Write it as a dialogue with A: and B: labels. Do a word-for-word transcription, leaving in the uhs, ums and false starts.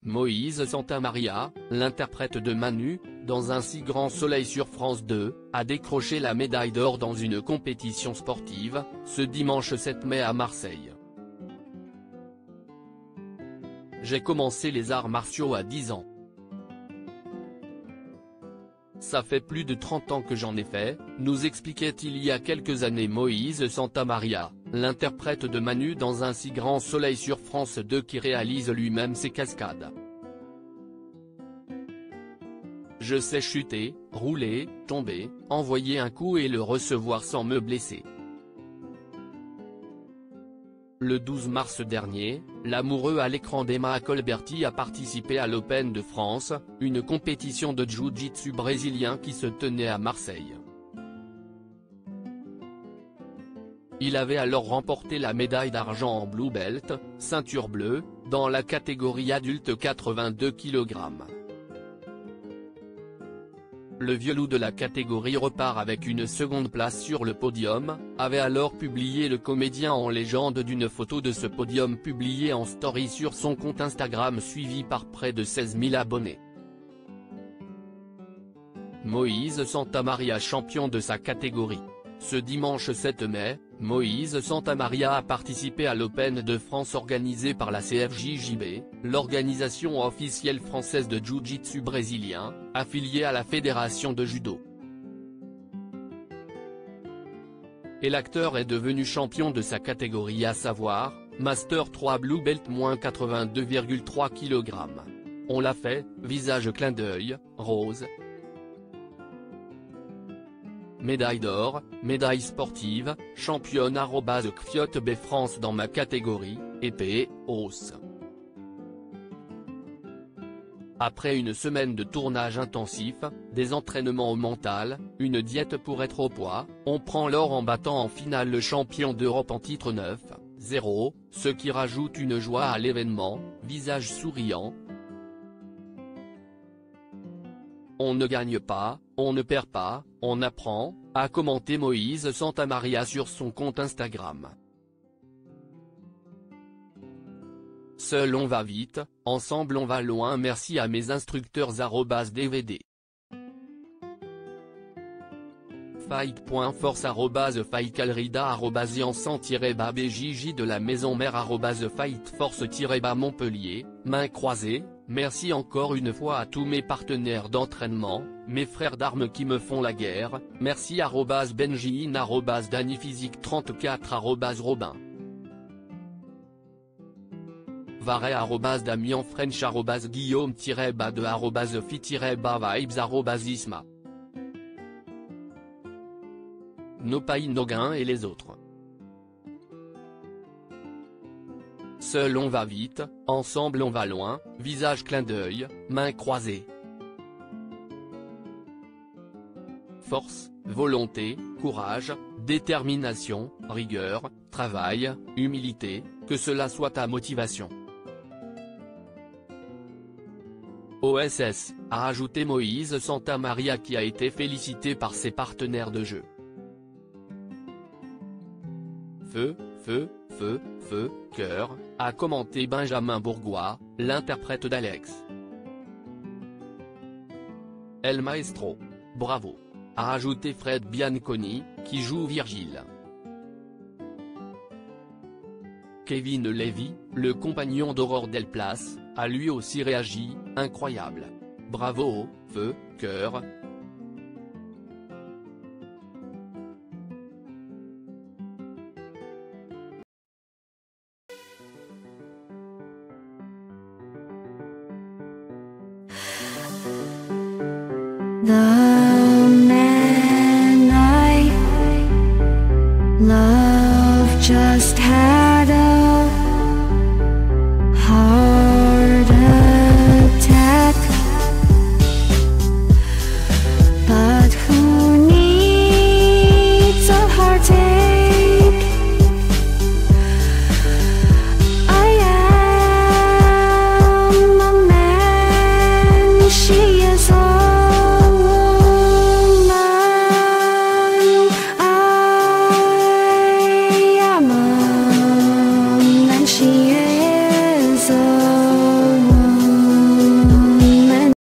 A: Moïse Santamaria, l'interprète de Manu, dans Un si grand soleil sur France deux, a décroché la médaille d'or dans une compétition sportive, ce dimanche sept mai à Marseille. J'ai commencé les arts martiaux à dix ans. Ça fait plus de trente ans que j'en ai fait, nous expliquait il y a quelques années Moïse Santamaria, l'interprète de Manu dans Un si grand soleil sur France deux qui réalise lui-même ses cascades. Je sais chuter, rouler, tomber, envoyer un coup et le recevoir sans me blesser. Le douze mars dernier, l'amoureux à l'écran d'Emma Colberti a participé à l'Open de France, une compétition de jiu-jitsu brésilien qui se tenait à Marseille. Il avait alors remporté la médaille d'argent en blue belt, ceinture bleue, dans la catégorie adulte quatre-vingt-deux kilogrammes. Le vieux loup de la catégorie repart avec une seconde place sur le podium, avait alors publié le comédien en légende d'une photo de ce podium publiée en story sur son compte Instagram suivi par près de seize mille abonnés. Moïse Santamaria champion de sa catégorie. Ce dimanche sept mai, Moïse Santamaria a participé à l'Open de France organisé par la C F J J B, l'organisation officielle française de jiu-jitsu brésilien, affiliée à la Fédération de judo. Et l'acteur est devenu champion de sa catégorie à savoir, Master trois Blue Belt moins quatre-vingt-deux virgule trois kilogrammes. On l'a fait, visage clin d'œil, rose. Médaille d'or, médaille sportive, championne arobase Kfiote B France dans ma catégorie, épée, os. Après une semaine de tournage intensif, des entraînements au mental, une diète pour être au poids, on prend l'or en battant en finale le champion d'Europe en titre neuf zéro, ce qui rajoute une joie à l'événement, visage souriant. On ne gagne pas, on ne perd pas, on apprend, a commenté Moïse Santamaria sur son compte Instagram. Seul on va vite, ensemble on va loin. Merci à mes instructeurs arobase D V D. Fight.force arobase Faikalrida arobase Yansan-Babjj de la maison mère arobase Fightforce-Montpellier, main croisée. Merci encore une fois à tous mes partenaires d'entraînement, mes frères d'armes qui me font la guerre, merci arobase Benjin arobase Daniphysique trente-quatre arobase Robin. Varet arobase Damien French arobase Guillaume-Bade arobase Fi-Bas-Vibes arobase Isma. No Pain No Gain et les autres. Seul on va vite, ensemble on va loin, visage clin d'œil, main croisée. Force, volonté, courage, détermination, rigueur, travail, humilité, que cela soit ta motivation. O S S, a ajouté Moïse Santamaria qui a été félicité par ses partenaires de jeu. Feu, feu, feu, feu, cœur, a commenté Benjamin Bourgois, l'interprète d'Alex. El Maestro. Bravo. A ajouté Fred Bianconi, qui joue Virgile. Kevin Levy, le compagnon d'Aurore Delplace, a lui aussi réagi, incroyable. Bravo, feu, cœur.
B: The man I love just had a heart attack, but who needs a heartache? I am a man, she is a she